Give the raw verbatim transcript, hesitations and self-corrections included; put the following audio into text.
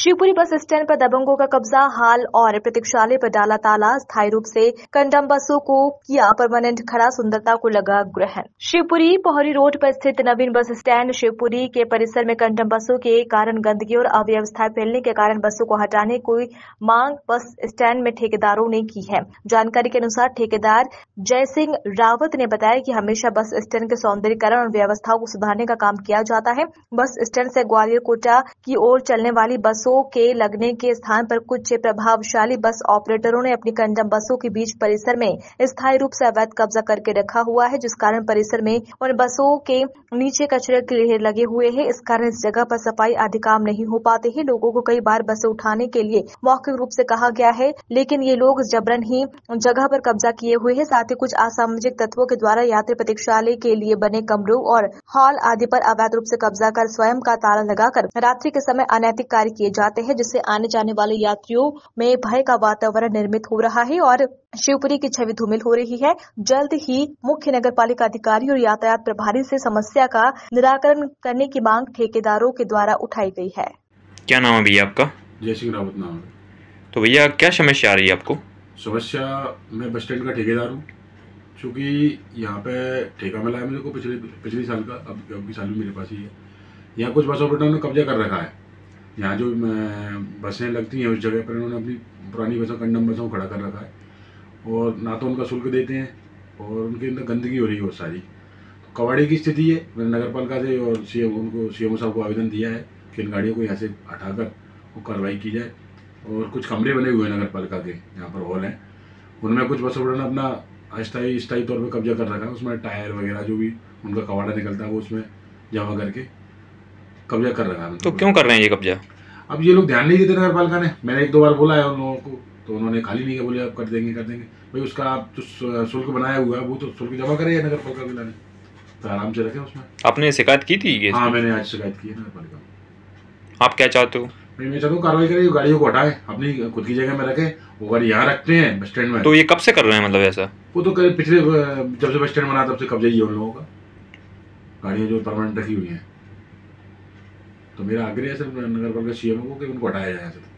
Shivpuri bus stand पर दबंगों का कब्जा, हाल और प्रतीक्षालय पर डाला ताला, स्थायी रूप से कंडम बसों को किया परमानेंट खड़ा, सुंदरता को लगा ग्रहण। शिवपुरी पोहरी रोड पर स्थित नवीन बस स्टैंड शिवपुरी के परिसर में कंडम बसों के कारण गंदगी और अव्यवस्था फैलने के कारण बसों को हटाने की मांग बस स्टैंड में ठेकेदारों ने की है। जानकारी के अनुसार ठेकेदार जय सिंह रावत ने बताया कि हमेशा बस स्टैंड के सौंदर्यीकरण और व्यवस्थाओं को सुधारने का काम किया जाता है। बस स्टैंड से ग्वालियर कोटा की ओर चलने वाली बसों के लगने के स्थान पर कुछ प्रभावशाली बस ऑपरेटरों ने अपनी कंडम बसों के बीच परिसर में स्थायी रूप से अवैध कब्जा करके रखा हुआ है, जिस कारण परिसर में उन बसों के नीचे कचरे के ढेर लगे हुए हैं। इस कारण इस जगह पर सफाई आदि काम नहीं हो पाते हैं। लोगों को कई बार बसें उठाने के लिए मौखिक रूप से कहा गया है, लेकिन ये लोग जबरन ही जगह पर कब्जा किए हुए हैं। साथ ही कुछ असामाजिक तत्वों के द्वारा यात्री प्रतीक्षालय के लिए बने कमरों और हॉल आदि पर अवैध रूप से कब्जा कर स्वयं का ताला लगाकर रात्रि के समय अनैतिक कार्य किए जाते हैं, जिससे आने जाने वाले यात्रियों में भय का वातावरण निर्मित हो रहा है और शिवपुरी की छवि धूमिल हो रही है। जल्द ही मुख्य नगर पालिका अधिकारी और यातायात प्रभारी से समस्या का निराकरण करने की मांग ठेकेदारों के द्वारा उठाई गई है। क्या नाम है भैया आपका? जय सिंह रावत नाम है। तो भैया क्या समस्या आ रही है आपको? समस्या, मैं बस स्टैंड का ठेकेदार हूँ। चूँकि यहाँ पे ठेका मिला है मेरे को पिछले पिछले साल का, अब अभी साल भी मेरे पास ही है। यहाँ कुछ बस ऑपरेटरों ने कब्जा कर रखा है। यहाँ जो बसें लगती हैं उस जगह पर उन्होंने अपनी पुरानी बसों कंडम बसों को खड़ा कर रखा है और ना तो उनका शुल्क देते हैं और उनके अंदर गंदगी हो रही है बहुत सारी। तो कबाड़ी की स्थिति है। मैंने नगर पालिका से और सी एम उनको सी एम साहब को आवेदन दिया है कि इन गाड़ियों को यहाँ से हटाकर वो कार्रवाई की जाए। और कुछ कमरे बने हुए हैं नगर पालिका के, यहाँ पर हॉल हैं, उनमें कुछ बस ऑपरेटर ने अपना अस्थायी स्थायी तौर पर कब्जा कर रखा है। उसमें टायर वगैरह जो भी उनका कबाड़ा निकलता है वो उसमें जमा करके कब्जा कर रखा है। तो क्यों कर रहे हैं ये कब्जा? अब ये लोग ध्यान नहीं देते नगर पालिका ने। मैंने एक दो बार बोला है उन लोगों को, तो उन्होंने खाली नहीं किया, बोले आप कर देंगे कर देंगे। भाई उसका आप जो शुल्क बनाया हुआ है वो तो शुल्क जमा करे नगर पालिका के लाने, तो आराम से रखें उसमें। आपने शिकायत की थी? हाँ, मैंने आज शिकायत की है नगर पालिका में। आप क्या चाहते हो? भाई मैं चाहता हूँ कार्रवाई करें, गाड़ियों को हटाए, अपनी खुद की जगह में रखें। वो गाड़ी यहाँ रखते हैं बस स्टैंड में। तो ये कब से कर रहे हैं मतलब ऐसा? वो तो पिछले जब से बस स्टैंड बना तब से कब्जा ही है उन लोगों का, गाड़ियाँ जो परमानेंट रखी हुई हैं। तो मेरा आग्रह है सर नगर पालिका सी एम को कि उनको हटाया जाए।